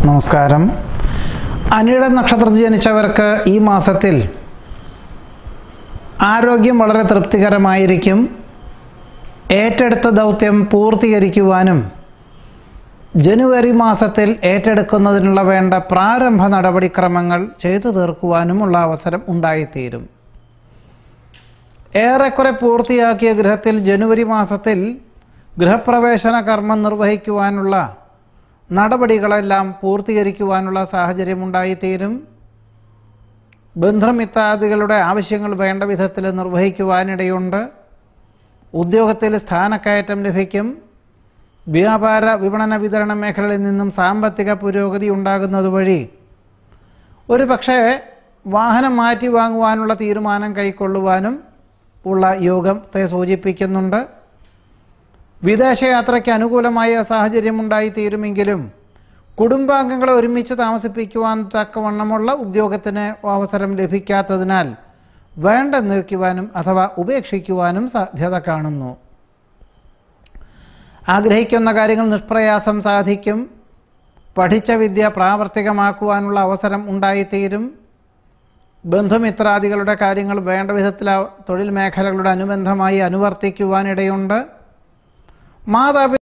നമസ്കാരം. അനിഴ നക്ഷത്രത്തിൽ ജനിച്ചവർക്ക് ഈ മാസത്തിൽ ആരോഗ്യം വളരെ തൃപ്തികരമായിരിക്കും. ഏറ്റെടുത്ത ദൗത്യം പൂർത്തീകരിക്കുവാനും ജനുവരി മാസത്തിൽ ഏറ്റെടുക്കുന്നതിനുള്ള വേണ്ട പ്രാരംഭ നടപടിക്രമങ്ങൾ ചെയ്തു തീർക്കുവാനുമുള്ള അവസരം ഉണ്ടായിത്തീരും. ഏറെക്കുറെ പൂർത്തിയാക്കിയ ഗൃഹത്തിൽ ജനുവരി മാസത്തിൽ ഗൃഹപ്രവേശന കർമ്മം നിർവഹിക്കുവാനുള്ള നടപടികളെല്ലാം പൂർത്തീകരിക്കുവാനുള്ള സാഹചര്യമുണ്ടായിത്തീരും. ബന്ധുമിത്രാദികളുടെ ആവശ്യങ്ങൾ വേണ്ട വിധത്തിൽ നിർവഹിക്കുവാനിടയുണ്ട്. ഉദ്യോഗത്തിൽ സ്ഥാനക്കയറ്റം ലഭിക്കും. വ്യാപാര വിപണന വിതരണ മേഖലയിൽ നിന്നും സാമ്പത്തിക പുരോഗതി ഉണ്ടാകുന്നത് വഴി ഒരു പക്ഷേ വാഹനം മാറ്റി വാങ്ങുവാനുള്ള തീരുമാനം കൈക്കൊള്ളുവാനും ഉള്ള യോഗത്തെ സൂചിപ്പിക്കുന്നുണ്ട്. വിദേശയാത്രയ്ക്ക് അനുകൂലമായ സാഹചര്യമുണ്ടായിത്തീരുമെങ്കിലും കുടുംബാംഗങ്ങളെ ഒരുമിച്ച് താമസിപ്പിക്കുവാൻ തക്കവണ്ണമുള്ള ഉദ്യോഗത്തിന് അവസരം ലഭിക്കാത്തതിനാൽ വേണ്ടെന്ന് വയ്ക്കുവാനും അഥവാ ഉപേക്ഷിക്കുവാനും സാധ്യത കാണുന്നു. ആഗ്രഹിക്കുന്ന കാര്യങ്ങൾ നിഷ്പ്രയാസം സാധിക്കും. പഠിച്ച വിദ്യ പ്രാവർത്തികമാക്കുവാനുള്ള അവസരം ഉണ്ടായിത്തീരും. ബന്ധുമിത്രാദികളുടെ കാര്യങ്ങൾ വേണ്ട വിധത്തിൽ തൊഴിൽ മേഖലകളുടെ അനുബന്ധമായി അനുവർത്തിക്കുവാനിടയുണ്ട്. മാതാപിതാക്കൾ